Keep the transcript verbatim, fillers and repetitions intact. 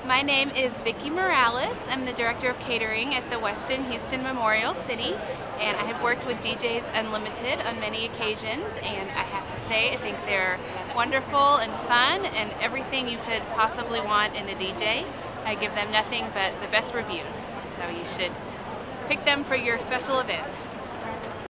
My name is Vicki Morales. I'm the Director of Catering at the Westin Houston Memorial City, and I have worked with D Js Unlimited on many occasions, and I have to say I think they're wonderful and fun and everything you could possibly want in a D J. I give them nothing but the best reviews, so you should pick them for your special event.